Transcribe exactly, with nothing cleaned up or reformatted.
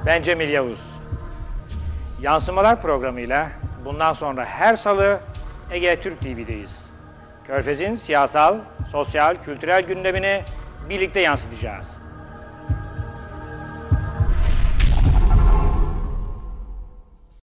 Ben Cemil Yavuz. Yansımalar programıyla bundan sonra her salı Ege Türk T V'deyiz. Körfez'in siyasal, sosyal, kültürel gündemini birlikte yansıtacağız.